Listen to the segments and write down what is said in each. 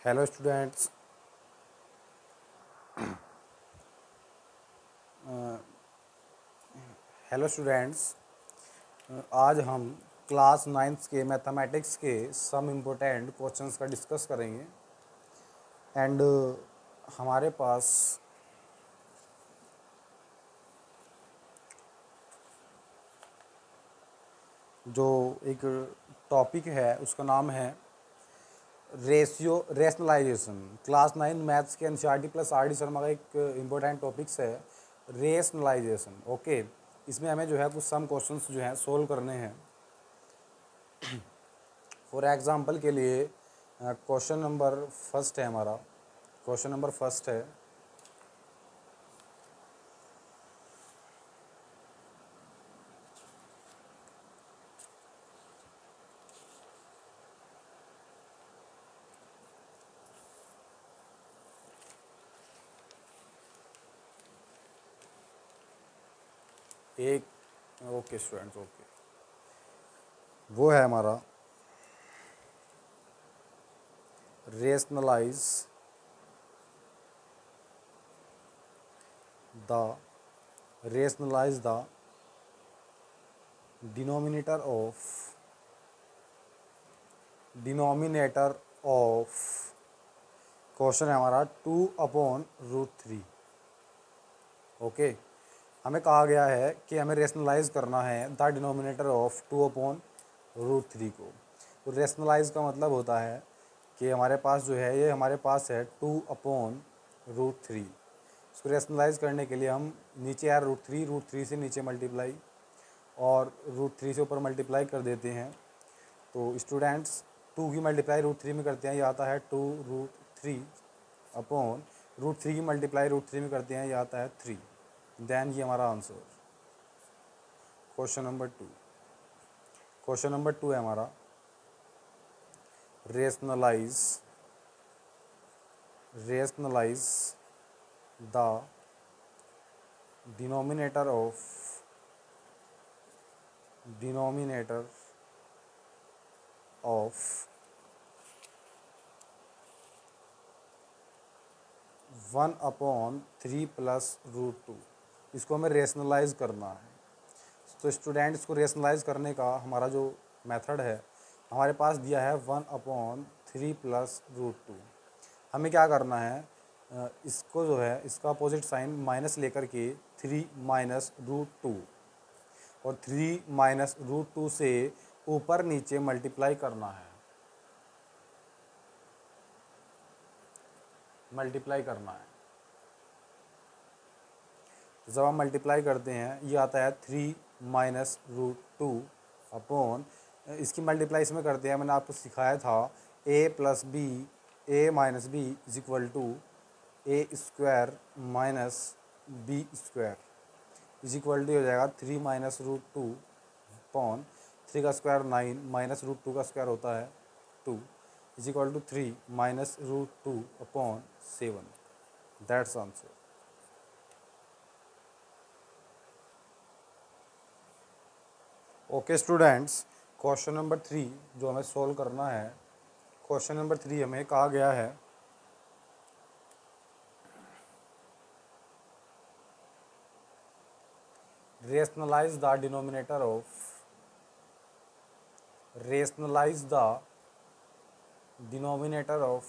Hello students. Hello students. आज हम class ninth के मैथमेटिक्स के सम इम्पोर्टेंट क्वेश्चंस का डिस्कस करेंगे। एंड हमारे पास जो एक टॉपिक है उसका नाम है रेशनलाइजेशन। क्लास 9 मैथ्स के NCERT plus R D Sharma का एक इम्पोर्टेंट टॉपिक्स है रेशनलाइजेशन। ओके, इसमें हमें जो है कुछ सम क्वेश्चंस जो हैं सोल्व करने हैं। फॉर एग्ज़ाम्पल के लिए क्वेश्चन नंबर फर्स्ट है हमारा। क्वेश्चन नंबर फर्स्ट है, एक ओके स्टूडेंट्स, ओके, वो है हमारा rationalise the denominator of question है हमारा 2/√3। ओके, हमें कहा गया है कि हमें रेशनलाइज करना है द डिनोमिनेटर ऑफ 2/√3 को। तो रेशनलाइज का मतलब होता है कि हमारे पास जो है ये हमारे पास है 2/√3। इसको रेशनलाइज करने के लिए हम नीचे यार रूट थ्री से नीचे मल्टीप्लाई और √3 से ऊपर मल्टीप्लाई कर देते हैं। तो स्टूडेंट्स 2 की मल्टीप्लाई √3 में करते हैं, ये आता है 2√3/√3 की मल्टीप्लाई √3 में करते हैं, ये आता है 3। देन ये हमारा answer. Question number 2। Question number 2 है हमारा rationalise the denominator of 1/3 plus √2। इसको हमें रेशनलाइज करना है। तो स्टूडेंट इसको रेशनलाइज करने का हमारा जो मेथड है, हमारे पास दिया है 1/3 प्लस √2। हमें क्या करना है, इसको जो है इसका अपोजिट साइन माइनस लेकर के 3 माइनस √2 और 3 माइनस √2 से ऊपर नीचे मल्टीप्लाई करना है। तो जब हम मल्टीप्लाई करते हैं ये आता है 3 माइनस √2 अपॉन, इसकी मल्टीप्लाई इसमें करते हैं, मैंने आपको सिखाया था a minus B is equal to A square minus B square is equal to हो जाएगा 3 माइनस √2 अपॉन 3 का स्क्वायर 9 माइनस √2 का स्क्वायर होता है 2 is equal to 3 minus √2 upon 7। That's answer. Okay students, question number 3 जो हमें सोल्व करना है, क्वेश्चन नंबर 3 हमें कहा गया है rationalise the denominator of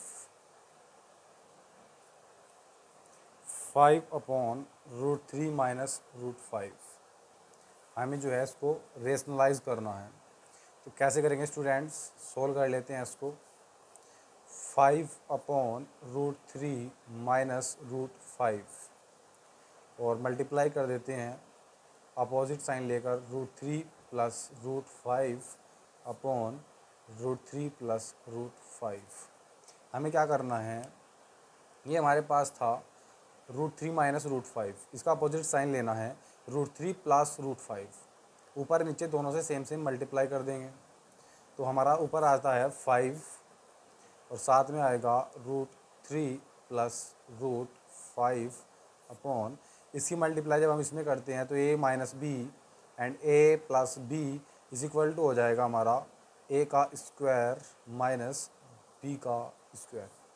5/√3 minus √5। हमें जो है इसको रेशनलाइज करना है। तो कैसे करेंगे स्टूडेंट्स, सोल्व कर लेते हैं इसको। 5/√3 माइनस √5 और मल्टीप्लाई कर देते हैं अपोजिट साइन लेकर √3 प्लस √5 अपॉन √3 प्लस √5। हमें क्या करना है, ये हमारे पास था √3 माइनस √5, इसका अपोजिट साइन लेना है √3 प्लस √5। ऊपर नीचे दोनों से सेम सेम मल्टीप्लाई कर देंगे तो हमारा ऊपर आता है 5 और साथ में आएगा √3 प्लस √5 अपॉन, इसकी मल्टीप्लाई जब हम इसमें करते हैं तो a minus B and a plus B is equal to हो जाएगा हमारा a का स्क्वायर माइनस b का स्क्वायर।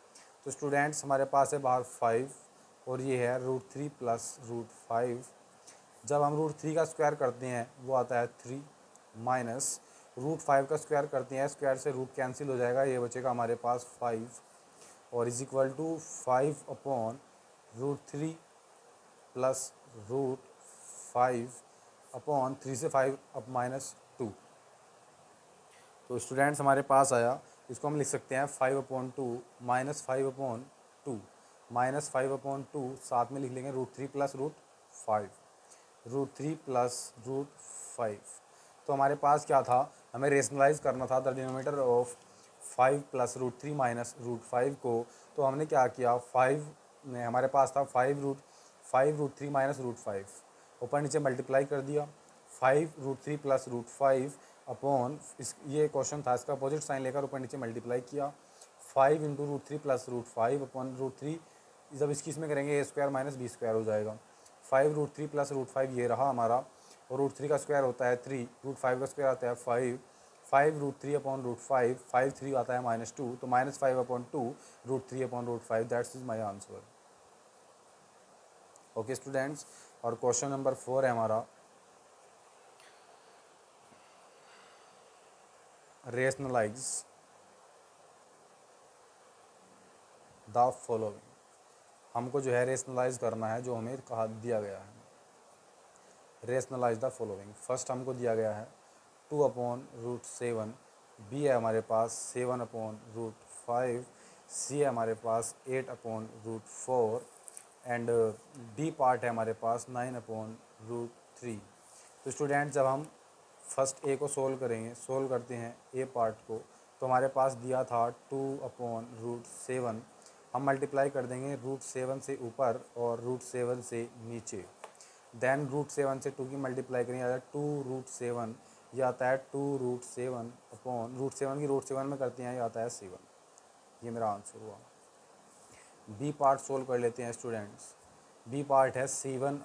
तो स्टूडेंट्स हमारे पास है बाहर 5 और ये है √3 प्लस √5। जब हम √3 का स्क्वायर करते हैं वो आता है 3 माइनस √5 का स्क्वायर करते हैं, स्क्वायर से रूट कैंसिल हो जाएगा, ये बचेगा हमारे पास 5 और is equal to 5 upon √3 plus √5 upon 3 से 5 अप -2। तो स्टूडेंट्स हमारे पास आया, इसको हम लिख सकते हैं 5/2 -5/2 -5/2 साथ में लिख लेंगे √3 प्लस √5 √3 प्लस √5। तो हमारे पास क्या था, हमें रेशनलाइज करना था the denominator of 5 plus √3 minus √5 को। तो हमने क्या किया, 5 में हमारे पास था 5 √3 माइनस √5, ऊपर नीचे मल्टीप्लाई कर दिया, 5 √3 प्लस √5 अपॉन इस ये क्वेश्चन था, इसका अपोजिट साइन लेकर ऊपर नीचे मल्टीप्लाई किया, 5 इंटू √3 प्लस √5 अपॉन √3, जब इसकी इसमें करेंगे a² माइनस b² हो जाएगा। 5 √3 प्लस √5 ये रहा हमारा, और √3 का स्क्वायर होता है 3, √5 का स्क्वायर आता है 5, 5 √3 अपॉन √5, 5 3 आता है -2, तो -5/2 √3 upon √5, that's is my answer. Okay students, और क्वेश्चन नंबर 4 है हमारा, रेशनलाइज द फॉलोइंग। हमको जो है रेशनलाइज करना है जो हमें कहा दिया गया है। रेशनलाइज द फॉलोइंग, फर्स्ट हमको दिया गया है 2/√7, बी है हमारे पास 7/√5, सी है हमारे पास 8/√4 एंड डी पार्ट है हमारे पास 9/√3। तो स्टूडेंट जब हम फर्स्ट ए को सोल्व करते हैं ए पार्ट को, तो हमारे पास दिया था 2/√7, हम मल्टीप्लाई कर देंगे √7 से ऊपर और √7 से नीचे, देन √7 से 2 की मल्टीप्लाई करेंगे, आता है 2√7, ये आता है 2√7 अपॉन √7 की √7 में करते हैं, ये आता है 7। ये मेरा आंसर हुआ। बी पार्ट सोल्व कर लेते हैं स्टूडेंट्स। बी पार्ट है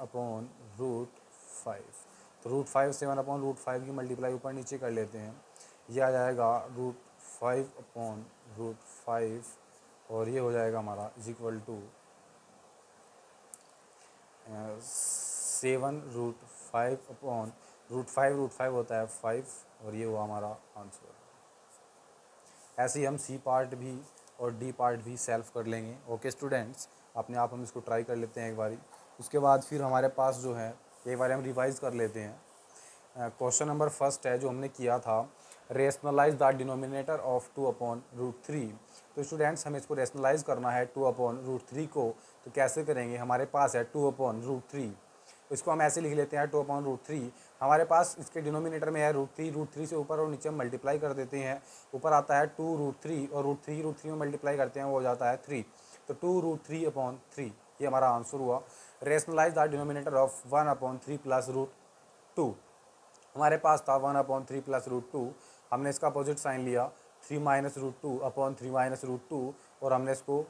7/√5, तो √5 7/√5 की मल्टीप्लाई ऊपर नीचे कर लेते हैं, ये आ जाएगा √5/√5 और ये हो जाएगा हमारा इज इक्वल टू 7√5 अपॉन √5 होता है 5 और ये हुआ हमारा आंसर। ऐसे ही हम सी पार्ट भी और डी पार्ट भी सेल्फ कर लेंगे। ओके स्टूडेंट्स, अपने आप हम इसको ट्राई कर लेते हैं एक बारी, उसके बाद फिर हमारे पास जो है एक बार हम रिवाइज कर लेते हैं। क्वेश्चन नंबर फर्स्ट है जो हमने किया था, रेशनलाइज द डिनोमिनेटर ऑफ 2/√3। तो स्टूडेंट्स हमें इसको रेशनलाइज करना है 2/√3 को, तो कैसे करेंगे, हमारे पास है 2/√3, इसको हम ऐसे लिख लेते हैं 2/√3। हमारे पास इसके डिनोमिनेटर में है √3 से ऊपर और नीचे हम मल्टीप्लाई कर देते हैं, ऊपर आता है 2√3 और √3 में मल्टीप्लाई करते हैं वो हो जाता है 3, तो 2√3/3 ये हमारा आंसर हुआ। Rationalise the denominator of 1/3 plus √2, हमारे पास था 1/3 प्लस √2, हमने इसका अपोजिट साइन लिया 3 माइनस √2 अपॉन 3 माइनस √2 और हमने इसको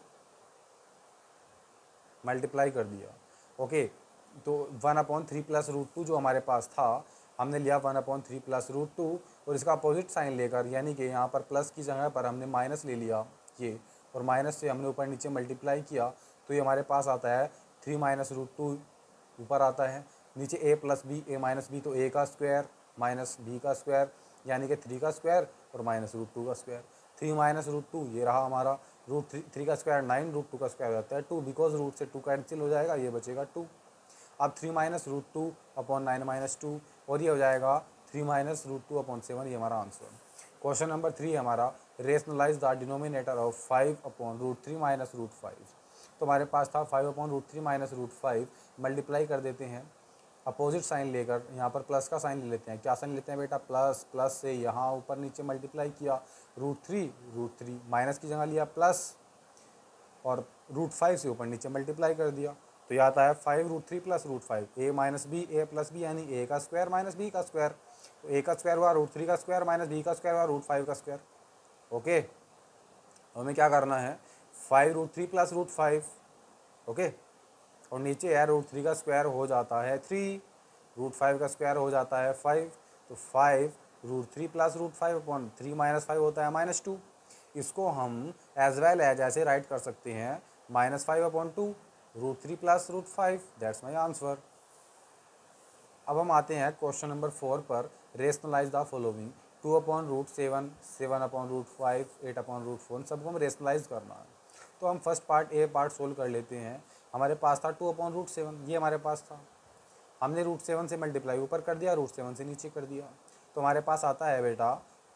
मल्टीप्लाई कर दिया। ओके, तो 1/3 प्लस √2 जो हमारे पास था, हमने लिया 1/3 प्लस √2 और इसका अपोजिट साइन लेकर, यानी कि यहाँ पर प्लस की जगह पर हमने माइनस ले लिया ये, और माइनस से हमने ऊपर नीचे मल्टीप्लाई किया, तो ये हमारे पास आता है 3 माइनस √2 ऊपर आता है, नीचे a plus B, a minus B, तो a का स्क्वायर माइनस b का स्क्वायर यानी कि 3 का स्क्वायर और माइनस √2 का स्क्वायर। 3 माइनस √2 ये रहा हमारा, √3 का स्क्वायर 9, √2 का स्क्वायर होता है 2, बिकॉज रूट से 2 कैंसिल हो जाएगा, ये बचेगा 2। अब 3 माइनस √2 अपॉन 9 माइनस 2 और ये हो जाएगा 3 माइनस √2 अपॉन 7, ये हमारा आंसर। क्वेश्चन नंबर 3 हमारा, rationalise the denominator of 5/√3 minus √5। तो हमारे पास था 5/√3 माइनस √5, मल्टीप्लाई कर देते हैं अपोजिट साइन लेकर, यहाँ पर प्लस का साइन ले लेते हैं। क्या साइन लेते हैं बेटा, प्लस, प्लस से यहाँ ऊपर नीचे मल्टीप्लाई किया, √3 माइनस की जगह लिया प्लस और √5 से ऊपर नीचे मल्टीप्लाई कर दिया, तो यह आता है 5√3 plus √5, a minus B, a plus B यानी a का स्क्वायर माइनस b का स्क्वायर, तो a का स्क्वायर हुआ √3 का स्क्वायर माइनस b का स्क्वायर हुआ √5 का स्क्वायर। ओके, हमें क्या करना है, 5√3 प्लस √5, ओके, और नीचे है √3 का स्क्वायर हो जाता है 3, √5 का स्क्वायर हो जाता है 5, तो 5 √3 प्लस √5 अपॉन 3 माइनस 5 होता है -2, इसको हम एज वेल एज ऐसे राइट कर सकते हैं -5/2 √3 प्लस √5, दैट्स माई आंसर। अब हम आते हैं क्वेश्चन नंबर 4 पर। रेशनलाइज द फॉलोइंग 2/√7, 7/√5, 8/√4, इन सबको हम रेशनलाइज करना है। तो हम first part A part solve कर लेते हैं। हमारे पास था 2/√7, ये हमारे पास था, हमने √7 से मल्टीप्लाई ऊपर कर दिया, √7 से नीचे कर दिया, तो हमारे पास आता है बेटा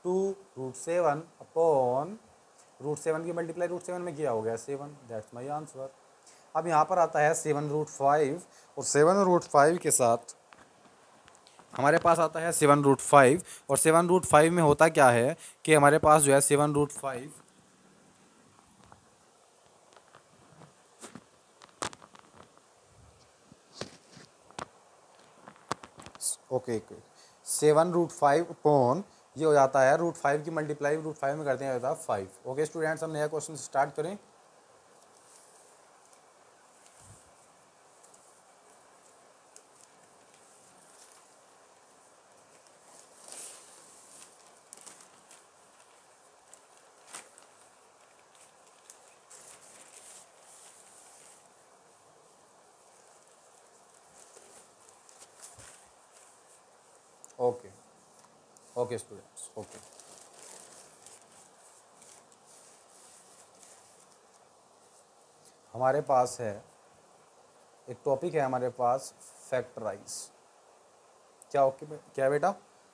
2√7 की मल्टीप्लाई √7 में किया हो गया 7, दैट्स माई आंसर। अब यहाँ पर आता है 7√5, और 7√5 के साथ हमारे पास आता है 7√5, और 7√5 में होता क्या है कि हमारे पास जो है 7√5 ओके 7√5 अपॉन ये हो जाता है √5 की मल्टीप्लाई √5 में करते हैं होता है 5। ओके स्टूडेंट्स, हम नया क्वेश्चन स्टार्ट करें। ओके ओके स्टूडेंट्स, ओके हमारे पास है एक टॉपिक है हमारे पास फैक्टराइज। क्या ओके क्या बेटा?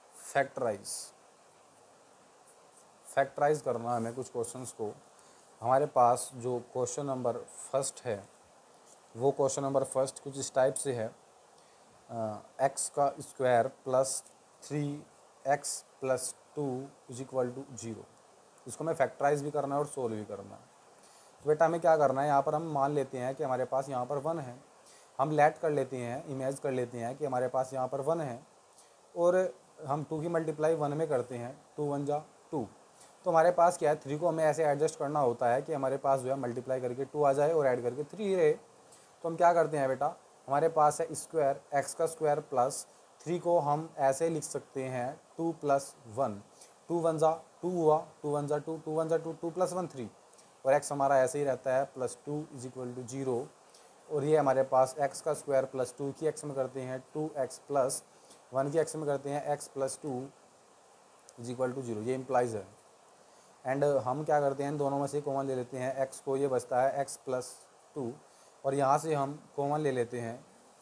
फैक्टराइज करना है हमें कुछ क्वेश्चंस को। हमारे पास जो क्वेश्चन नंबर फर्स्ट है वो क्वेश्चन नंबर फर्स्ट कुछ इस टाइप से है, x का square plus 3x plus 2 is equal to 0। इसको हमें फैक्टराइज भी करना है और सोल्व भी करना है। तो बेटा हमें क्या करना है, यहाँ पर हम मान लेते हैं कि हमारे पास यहाँ पर 1 है, हम लेट कर लेते हैं, इमेज कर लेते हैं कि हमारे पास यहाँ पर 1 है, और हम 2 की मल्टीप्लाई 1 में करते हैं, 2 1 जा 2। तो हमारे पास क्या है, 3 को हमें ऐसे एडजस्ट करना होता है कि हमारे पास जो है मल्टीप्लाई करके 2 आ जाए और ऐड करके 3 रहे। तो हम क्या करते हैं बेटा, हमारे पास है स्क्वायर, x का स्क्वायर प्लस 3 को हम ऐसे लिख सकते हैं 2 + 1, 2 1 जा 2 हुआ, 2 1 जा 2, 2 1 जा 2, 2 + 1 3, और x हमारा ऐसे ही रहता है +2 इज इक्वल टू 0। और ये हमारे पास x का स्क्वायर प्लस 2 की x में करते हैं 2x प्लस 1 की x में करते हैं x + 2 इज इक्वल टू 0, ये इम्प्लाइज है। एंड हम क्या करते हैं, दोनों में से कॉमन ले लेते हैं, x को ये बचता है x + 2, और यहाँ से हम कॉमन ले लेते हैं,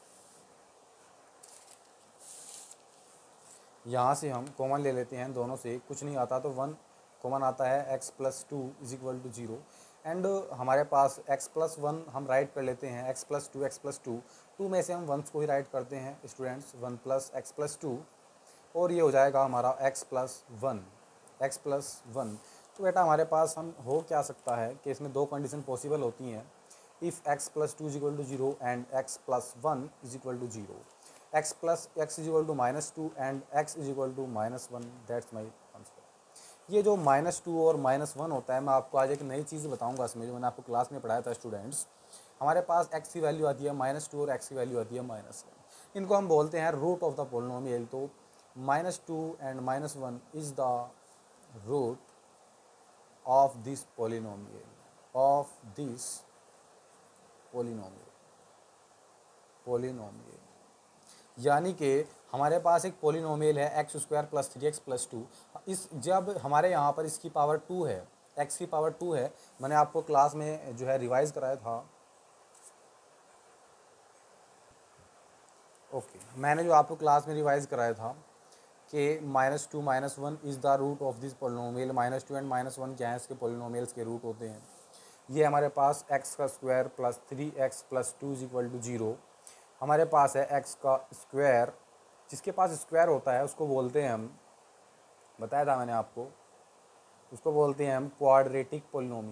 यहाँ से हम कॉमन ले लेते हैं, दोनों से कुछ नहीं आता तो 1 कॉमन आता है, x + 2 is equal to 0। And हमारे पास x + 1 हम राइट कर लेते हैं, x + 2, x + 2, 2 में से हम 1 को ही राइट करते हैं स्टूडेंट्स, 1 + x + 2, और ये हो जाएगा हमारा x + 1, x + 1। तो बेटा हमारे पास हम हो क्या सकता है कि इसमें दो कंडीशन पॉसिबल होती हैं, if x + 2 is equal to 0 and x + 1 is equal to 0, x + x is equal to -2 and x is equal to -1, that's my answer. ये जो -2 और -1 होता है, मैं आपको आज एक नई चीज़ बताऊंगा इसमें, जो मैंने आपको क्लास में पढ़ाया था स्टूडेंट्स। हमारे पास x की वैल्यू आती है -2 और x की वैल्यू आती है -1, इनको हम बोलते हैं रूट ऑफ द पोलिनोमियल। तो -2 and -1 is the root of this polynomial, यानी कि हमारे पास एक पोलिनोमियल है x² + 3x + 2। इस जब हमारे यहाँ पर इसकी पावर 2 है, x की पावर 2 है, मैंने आपको क्लास में जो है रिवाइज कराया था, मैंने जो आपको क्लास में रिवाइज कराया था कि -2 -1 is the root of this polynomial. -2 and -1 क्या है, इसके पोलिनोमियल्स के रूट होते हैं। ये हमारे पास x का square plus 3x + 2 is equal to 0। हमारे पास है x का स्क्वायर, जिसके पास स्क्वायर होता है उसको बोलते हैं हम, बताया था मैंने आपको, उसको बोलते हैं हम क्वाड्रेटिक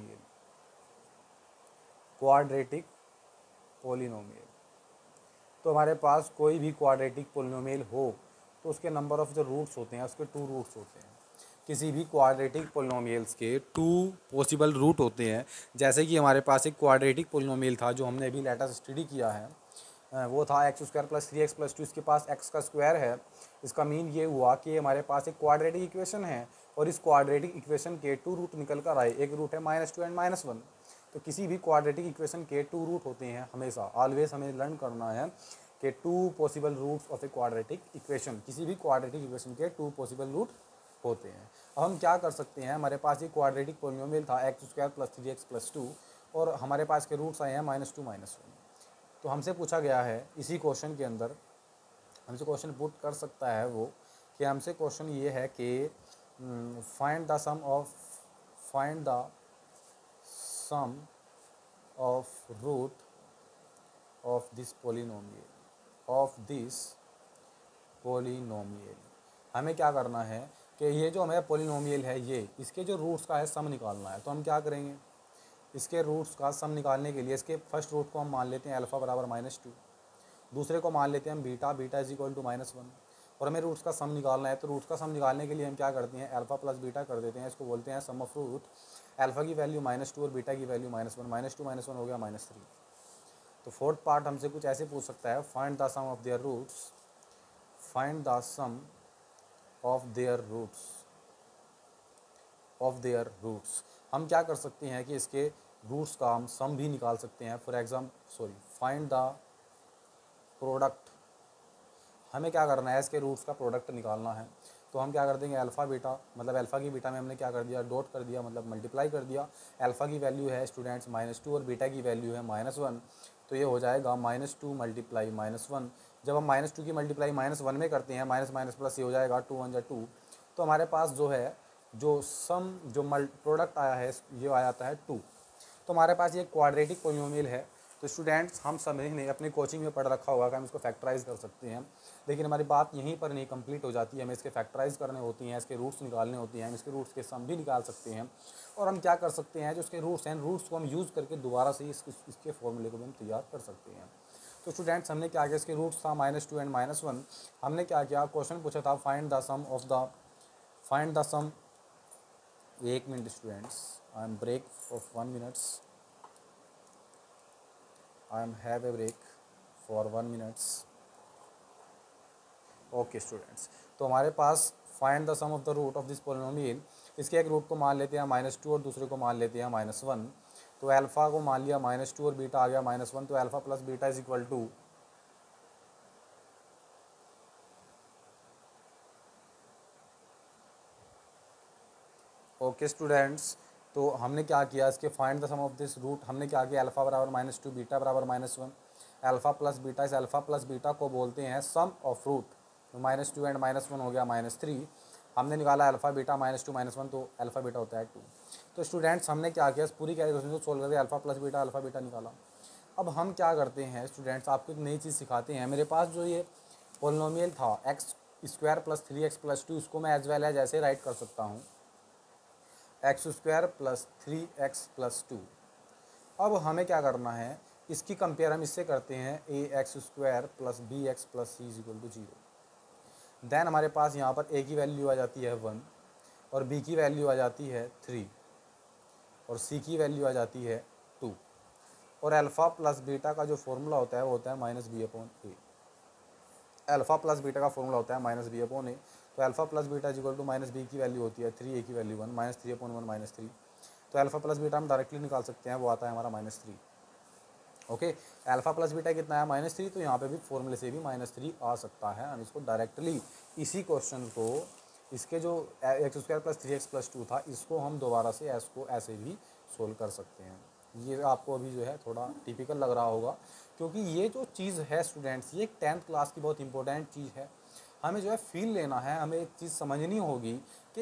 पोलिनोमियल। तो हमारे पास कोई भी क्वाड्रेटिक पोलिनोमियल हो तो उसके नंबर ऑफ जो रूट्स होते हैं, उसके 2 रूट्स होते हैं। किसी भी क्वाड्रेटिक पोलिनोमियल्स के 2 पॉसिबल रूट होते हैं। जैसे कि हमारे पास एक क्वाड्रेटिक पोलिनोमियल था जो हमने अभी लेटेस्ट स्टडी किया है, वो था x² + 3x + 2, इसके पास x का स्क्वायर है। इसका मीन ये हुआ कि हमारे पास एक क्वाड्रेटिक इक्वेशन है और इस क्वाड्रेटिक इक्वेशन के 2 रूट निकल कर आए, एक रूट है -2 एंड -1। तो किसी भी क्वाड्रेटिक इक्वेशन के 2 रूट होते हैं हमेशा, ऑलवेज हमें लर्न करना है कि 2 possible roots of a quadratic equation, किसी भी क्वाड्रेटिक इक्वेशन के 2 पॉसिबल रूट होते हैं। अब हम क्या कर सकते हैं, हमारे पास ये क्वाड्रेटिक पॉलिनोमियल था x² + 3x + 2 और हमारे पास के रूट्स आए हैं -2 -1। तो हमसे पूछा गया है इसी क्वेश्चन के अंदर, हमसे क्वेश्चन पुट कर सकता है वो कि हमसे क्वेश्चन ये है कि find the sum of root of this polynomial. हमें क्या करना है कि ये जो हमारा पोलिनोमियल है ये, इसके जो रूट्स का है सम निकालना है। तो हम क्या करेंगे, इसके रूट्स का सम निकालने के लिए इसके फर्स्ट रूट को हम मान लेते हैं अल्फ़ा बराबर -2, दूसरे को मान लेते हैं हम बीटा = -1 और हमें रूट्स का सम निकालना है। तो रूट्स का सम निकालने के लिए हम क्या करते हैं, अल्फ़ा प्लस बीटा कर देते हैं, इसको बोलते हैं सम ऑफ रूट। अल्फ़ा की वैल्यू -2 और बीटा की वैल्यू -1, -2 -1 हो गया -3। तो फोर्थ पार्ट हमसे कुछ ऐसे पूछ सकता है, find the sum of their roots, find the sum of their roots. हम क्या कर सकते हैं कि इसके रूट्स का हम सम भी निकाल सकते हैं। फाइंड द प्रोडक्ट, हमें क्या करना है, इसके रूट्स का प्रोडक्ट निकालना है। तो हम क्या कर देंगे, अल्फ़ा बीटा, मतलब अल्फ़ा की बीटा में हमने क्या कर दिया, डॉट कर दिया, मतलब मल्टीप्लाई कर दिया। अल्फ़ा की वैल्यू है स्टूडेंट्स -2 और बीटा की वैल्यू है -1, तो ये हो जाएगा -2 × -1। जब हम -2 की मल्टीप्लाई -1 में करते हैं, माइनस माइनस प्लस, ये हो जाएगा 2 × 2। तो हमारे पास जो है जो सम जो प्रोडक्ट आया है ये आ जाता है 2। तो हमारे पास ये क्वाड्रेटिक पोलिनोमियल है। तो स्टूडेंट्स हम सभी ने अपनी कोचिंग में पढ़ रखा होगा कि हम इसको फैक्टराइज कर सकते हैं, लेकिन हमारी बात यहीं पर नहीं कंप्लीट हो जाती है। हमें इसके फैक्टराइज करने होती हैं, इसके रूट्स निकालने होती हैं, हम इसके रूट्स के सम भी निकाल सकते हैं। और हम क्या कर सकते हैं, जो इसके रूट्स हैं, रूट्स को हम यूज़ करके दोबारा से इसके फॉर्मूले को भी हम तैयार कर सकते हैं। तो स्टूडेंट्स हमने क्या किया, इसके रूट्स था -2 एंड -1। हमने क्या किया, क्वेश्चन पूछा था find the sum. 1 minute students, I am break of 1 minutes, I am have a break for 1 minutes। Okay students, तो हमारे पास find the sum of the root of this polynomial, इसके एक रूट को मान लेते हैं -2 और दूसरे को मान लेते हैं -1। तो अल्फ़ा को मान लिया -2 और बीटा आ गया -1, तो alpha plus beta = okay students, तो हमने क्या किया, इसके find the sum of this root, हमने क्या किया, अल्फ़ा बराबर -2 बीटा बराबर -1, अल्फ़ा प्लस बीटा, इस अल्फ़ा प्लस बीटा को बोलते हैं सम ऑफ रूट। तो -2 एंड -1 हो गया -3। हमने निकाला अल्फ़ा बीटा -2 -1, तो अल्फ़ा बीटा होता है 2। तो स्टूडेंट्स हमने क्या किया, इस पूरी कैलकुलेशन को सोल्व करके alpha plus beta alpha beta निकाला। अब हम क्या करते हैं स्टूडेंट्स, आपको एक नई चीज़ सिखाते हैं। मेरे पास जो ये पोलिनोमियल था x² + 3x + 2, इसको मैं एज वेल एज ऐसे राइट कर सकता हूँ, x² + 3x + 2। अब हमें क्या करना है, इसकी कंपेयर हम इससे करते हैं, ax² + bx + c = 0। देन हमारे पास यहाँ पर a की वैल्यू आ जाती है 1 और b की वैल्यू आ जाती है 3 और c की वैल्यू आ जाती है 2। और अल्फ़ा प्लस बीटा का जो फॉर्मूला होता है वो होता है -b/a। अल्फ़ा प्लस बीटा का फॉर्मूला होता है -b/a। तो अल्फ़ा प्लस बीटा = -b की वैल्यू होती है 3, a की वैल्यू 1, -3/1 -3। तो अल्फ़ा प्लस बीटा हम डायरेक्टली निकाल सकते हैं, वो आता है हमारा -3। ओके, अल्फ़ा प्लस बीटा कितना है, -3, तो यहाँ पे भी फॉर्मूले से भी -3 आ सकता है। हम इसको डायरेक्टली इसी क्वेश्चन को, इसके जो x² + 3x + 2 था, इसको हम दोबारा से इसको ऐसे भी सोल्व कर सकते हैं। ये आपको अभी जो है थोड़ा टिपिकल लग रहा होगा, क्योंकि ये जो चीज़ है स्टूडेंट्स, ये 10th क्लास की बहुत इंपॉर्टेंट चीज़ है। हमें जो है फील लेना है, हमें एक चीज़ समझनी होगी कि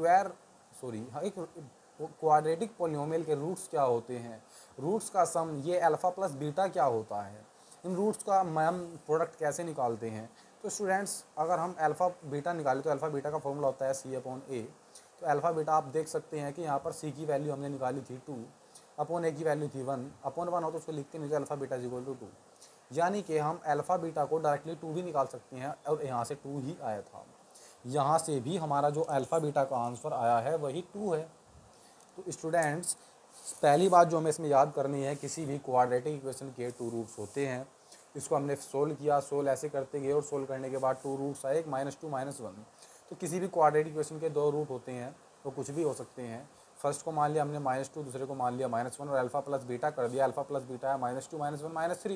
एक क्वाड्रेटिक पोलिनोमियल के रूट्स क्या होते हैं, रूट्स का सम, ये अल्फ़ा प्लस बीटा क्या होता है, इन रूट्स का हम प्रोडक्ट कैसे निकालते हैं। तो स्टूडेंट्स अगर हम अल्फ़ा बीटा निकालें तो अल्फ़ा बीटा का फॉर्मूला होता है c/a। तो अल्फ़ा बीटा आप देख सकते हैं कि यहाँ पर c की वैल्यू हमने निकाली थी 2, अपॉन a की वैल्यू थी 1/1 हो तो उसको लिखते नहीं, तो अल्फ़ा बीटा = 2। यानी कि हम अल्फ़ा बीटा को डायरेक्टली 2 भी निकाल सकते हैं, और यहाँ से 2 ही आया था, यहाँ से भी हमारा जो अल्फ़ा बीटा का आंसर आया है वही 2 है। तो स्टूडेंट्स पहली बात जो हमें इसमें याद करनी है, किसी भी क्वाड्रेटिक इक्वेशन के 2 रूट्स होते हैं। इसको हमने सोल्व किया, सोल्व ऐसे करते गए और सोल्व करने के बाद 2 रूट्स आए, -2 -1। तो किसी भी क्वाड्रेटिक इक्वेशन के 2 रूट होते हैं, वो कुछ भी हो सकते हैं। फर्स्ट को मान लिया हमने -2, दूसरे को मान लिया -1 और अल्फ़ा प्लस बीटा कर दिया। अल्फ़ा प्लस बीटा है -2 -1 -3।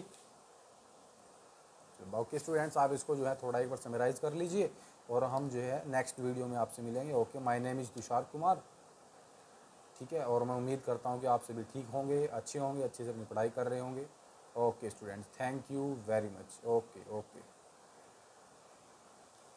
ओके स्टूडेंट्स, आप इसको जो है थोड़ा एक बार समराइज़ कर लीजिए और हम जो है नेक्स्ट वीडियो में आपसे मिलेंगे। Okay, my name is Tushar Kumar. ठीक है, और मैं उम्मीद करता हूँ कि आप सभी ठीक होंगे, अच्छे से अपनी पढ़ाई कर रहे होंगे। Okay students, thank you very much. Okay okay.